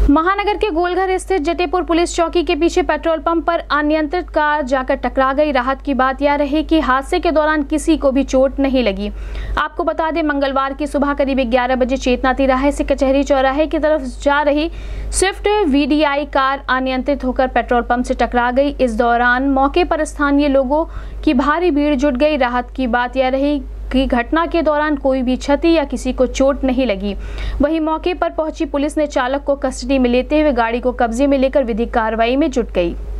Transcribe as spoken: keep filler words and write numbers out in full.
महानगर के गोलघर स्थित जटेपुर पुलिस चौकी के पीछे पेट्रोल पंप पर अनियंत्रित कार जाकर टकरा गई। राहत की बात यह रही कि हादसे के दौरान किसी को भी चोट नहीं लगी। आपको बता दें, मंगलवार की सुबह करीब ग्यारह बजे चेतना तिराहे से कचहरी चौराहे की तरफ जा रही स्विफ्ट वीडीआई कार अनियंत्रित होकर पेट्रोल पंप से टकरा गई। इस दौरान मौके पर स्थानीय लोगों की भारी भीड़ जुट गई। राहत की बात यह रही कि घटना के दौरान कोई भी क्षति या किसी को चोट नहीं लगी। वहीं मौके पर पहुंची पुलिस ने चालक को कस्टडी में लेते हुए गाड़ी को कब्जे में लेकर विधिक कार्रवाई में जुट गई।